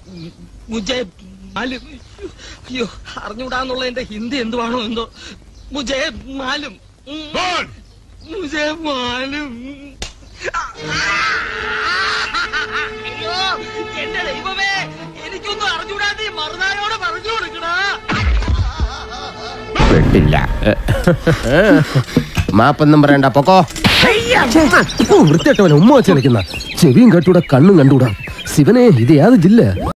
മുജേ മാലും. അയ്യോ, അറിഞ്ഞൂടാന്നുള്ള എന്റെ ഹിന്ദി എന്തുവാണോ എന്തോ. മുജേ മാലും, മുജേ മാലും. അയ്യോ എന്റെ ദൈവമേ, എനിക്കൊന്നും അറിഞ്ഞൂടാതെ മറുനായോട് പറഞ്ഞു കൊടുക്കണ. മാപ്പൊന്നും പറയണ്ട, പൊക്കോ. വൃത്തിയായിട്ടവനെ ഉമ്മ വെച്ച് കളിക്കുന്ന ചെവിയും കെട്ടൂടാ, കണ്ണും കണ്ടൂടാ. ശിവനെ, ഇത് യാത് ജില്ല?